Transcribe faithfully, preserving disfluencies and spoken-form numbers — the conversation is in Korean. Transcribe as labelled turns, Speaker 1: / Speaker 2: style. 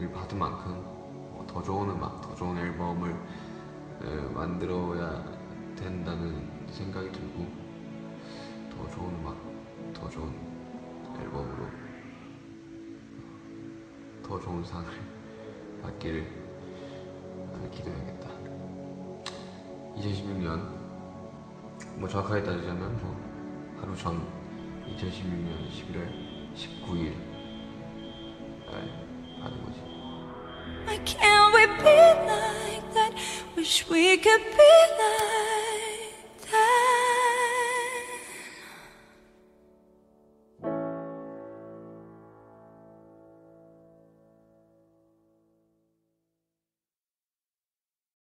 Speaker 1: 받은 만큼 더 좋은 음악, 더 좋은 앨범을 만들어야 된다는 생각이 들고, 더 좋은 음악, 더 좋은 앨범으로 더 좋은 상을 받기를 기도해야겠다. 이천십육 년, 뭐 정확하게 따지자면 뭐 하루 전 이천십육 년 십일월 십구일 날 받은 거지.
Speaker 2: Why can't we be like that? Wish we could be like